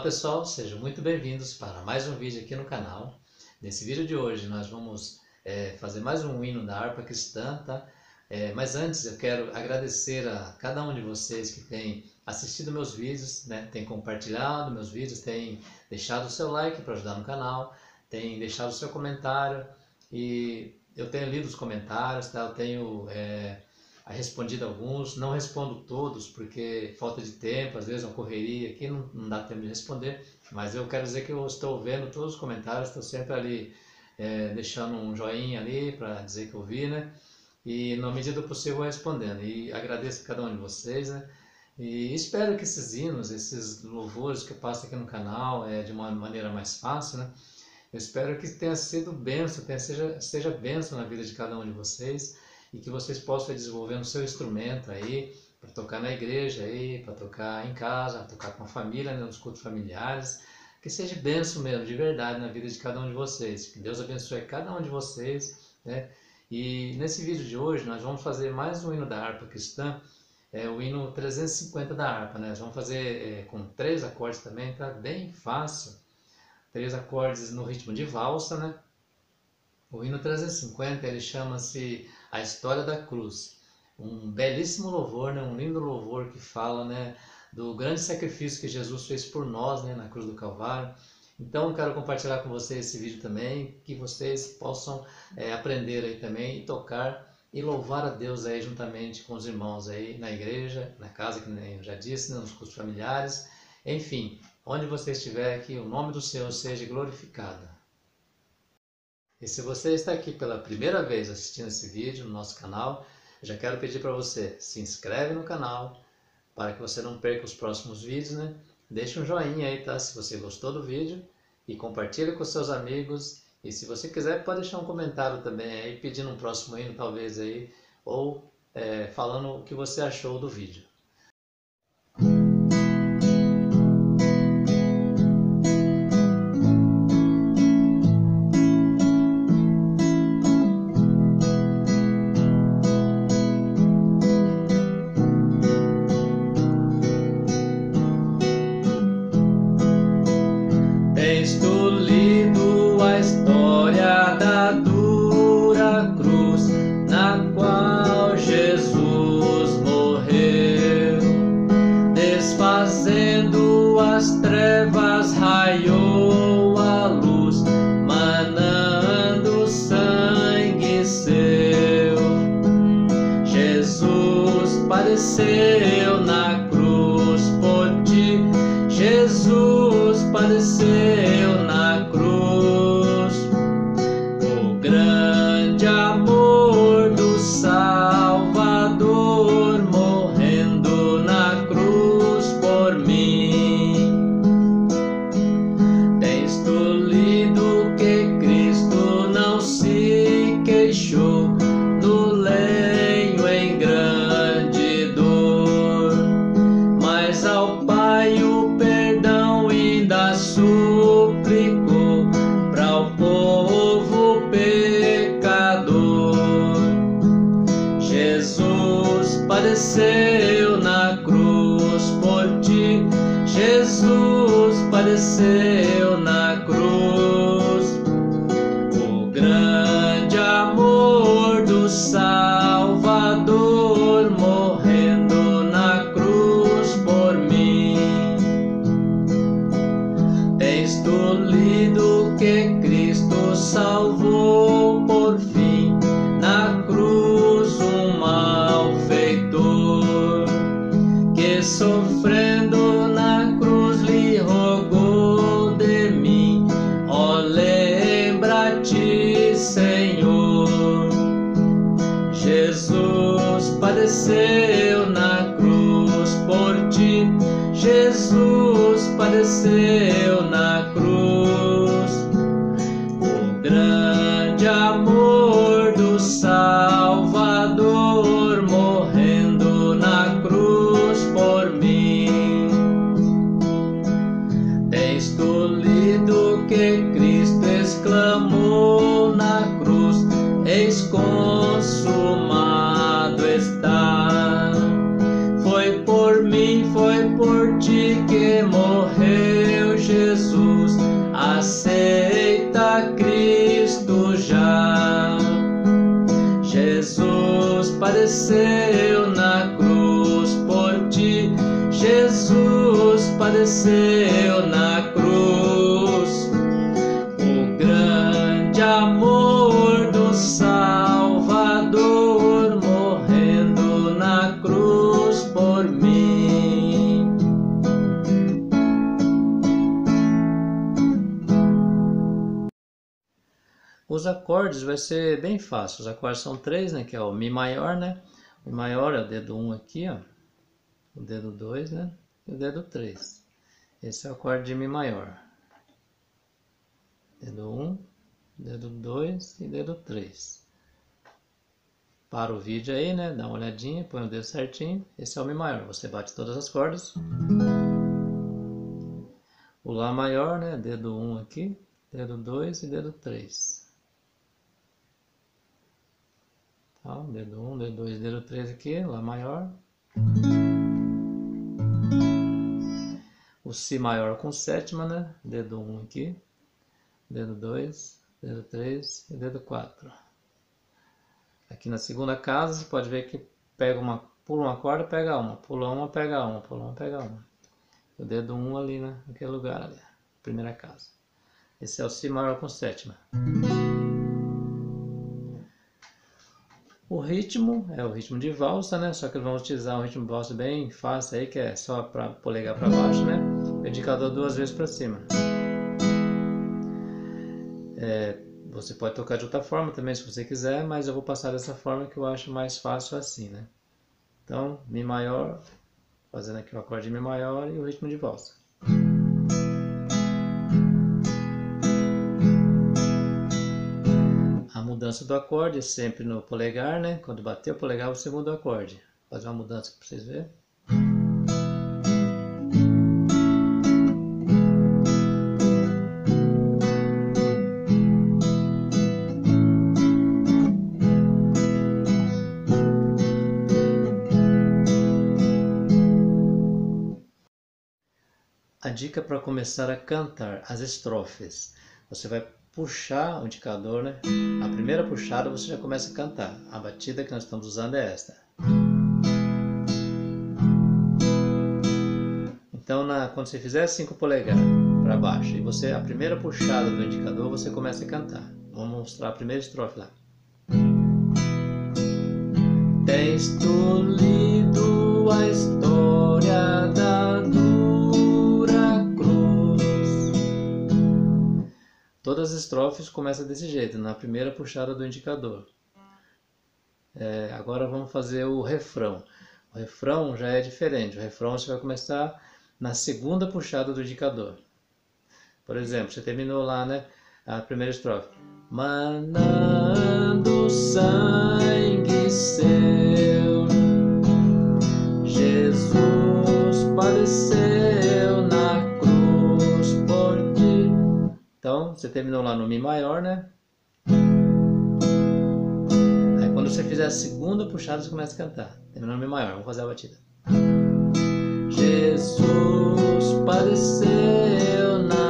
pessoal, sejam muito bem-vindos para mais um vídeo aqui no canal. Nesse vídeo de hoje nós vamos fazer mais um hino da harpa cristã, tá? Mas antes eu quero agradecer a cada um de vocês que tem assistido meus vídeos, né? Tem compartilhado meus vídeos, tem deixado o seu like para ajudar no canal, tem deixado o seu comentário e eu tenho lido os comentários, tá? Eu tenho respondido alguns, não respondo todos porque falta de tempo, às vezes uma correria aqui não dá tempo de responder, mas eu quero dizer que eu estou vendo todos os comentários, estou sempre ali deixando um joinha ali para dizer que eu vi, né? E na medida do possível vou respondendo, e agradeço a cada um de vocês, né? E espero que esses hinos, esses louvores que eu passo aqui no canal de uma maneira mais fácil, né? Eu espero que tenha sido bênção, seja bênção na vida de cada um de vocês, e que vocês possam desenvolver o seu instrumento aí, para tocar na igreja aí, para tocar em casa, tocar com a família, né, nos cultos familiares, que seja bênção mesmo, de verdade, na vida de cada um de vocês. Que Deus abençoe cada um de vocês, né? E nesse vídeo de hoje nós vamos fazer mais um hino da harpa cristã, o hino 350 da harpa, né? Nós vamos fazer com 3 acordes também, tá bem fácil. 3 acordes no ritmo de valsa, né? O hino 350, ele chama-se A História da Cruz. Um belíssimo louvor, né? Um lindo louvor que fala, né, do grande sacrifício que Jesus fez por nós, né, na cruz do Calvário. Então, quero compartilhar com vocês esse vídeo também, que vocês possam aprender aí também e tocar e louvar a Deus aí juntamente com os irmãos aí na igreja, na casa, que eu já disse, né, nos cultos familiares. Enfim, onde você estiver, que o nome do Senhor seja glorificado. E se você está aqui pela primeira vez assistindo esse vídeo no nosso canal, eu já quero pedir para você, se inscreve no canal, para que você não perca os próximos vídeos, né? Deixa um joinha aí, tá? Se você gostou do vídeo, e compartilha com seus amigos. E se você quiser, pode deixar um comentário também aí, pedindo um próximo hino talvez aí, ou falando o que você achou do vídeo. Tens tu lido a história da dura cruz, na qual Jesus morreu, desfazendo as trevas, raiou a luz, manando sangue seu. Jesus padeceu na cruz por ti, Jesus padeceu na cruz, o grande amor do Salvador, morrendo na cruz por mim. Tens tu lido que Cristo não se queixou no lenho em grande dor, mas ao Pai o perdão ainda suplicou para o povo pecador. Jesus padeceu na cruz por ti, Jesus padeceu na cruz, o grande amor do Salvador, morrendo na cruz por mim. Tens tu lido que Cristo salvou por fim na cruz um malfeitor, que sofrendo na cruz lhe rogou de mim. Ó, lembra-te, Senhor. Jesus padeceu na cruz por ti, Jesus padeceu na cruz, o grande amor do Salvador, morrendo na cruz por mim. Tens tu lido que Cristo exclamou na cruz: eis consumado está. Foi por mim, foi por ti que morreu padeceu na cruz, o grande amor do Salvador, morrendo na cruz por mim. Os acordes vai ser bem fácil. Os acordes são 3, né? Que é o Mi maior, né? O Mi maior é o dedo 1 aqui, ó. O dedo 2, né? E o dedo 3. Esse é o acorde de Mi maior. Dedo 1, dedo 2 e dedo 3. Para o vídeo aí, né? Dá uma olhadinha, põe o dedo certinho. Esse é o Mi maior. Você bate todas as cordas. O Lá maior, né? Dedo 1 aqui, dedo 2 e dedo 3. Então, dedo 1, dedo 2, dedo 3 aqui, Lá maior. O Si maior com sétima, né? Dedo 1 aqui, dedo 2, dedo 3 e dedo 4. Aqui na segunda casa, você pode ver que pula uma corda, pega uma, pula uma, pega uma, pula uma, pega uma. O dedo 1 ali, né? Naquele lugar ali, primeira casa. Esse é o Si maior com sétima. O ritmo é o ritmo de valsa, né? Só que vamos utilizar um ritmo de valsa bem fácil aí, que é só para polegar para baixo, né? O indicador 2 vezes para cima. Você pode tocar de outra forma também, se você quiser, mas eu vou passar dessa forma que eu acho mais fácil assim, né? Então, Mi maior, fazendo aqui o acorde de Mi maior e o ritmo de valsa. A mudança do acorde é sempre no polegar, né? Quando bater o polegar, você muda o acorde. Vou fazer uma mudança para vocês verem. A dica para começar a cantar as estrofes. Você vai puxar o indicador, né? A primeira puxada você já começa a cantar. A batida que nós estamos usando é esta. Então, quando você fizer 5 polegadas para baixo e você a primeira puxada do indicador, você começa a cantar. Vamos mostrar a primeira estrofe lá. Tens tu lido a história da dura cruz. Todas as estrofes começam desse jeito, na primeira puxada do indicador. Agora vamos fazer o refrão. O refrão já é diferente. O refrão você vai começar na segunda puxada do indicador. Por exemplo, você terminou lá, né? A primeira estrofe. Manando sangue seu, Jesus padeceu na cruz por ti. Então, você terminou lá no Mi maior, né? Aí quando você fizer a segunda puxada, você começa a cantar. Terminou no Mi maior, vamos fazer a batida. Jesus padeceu na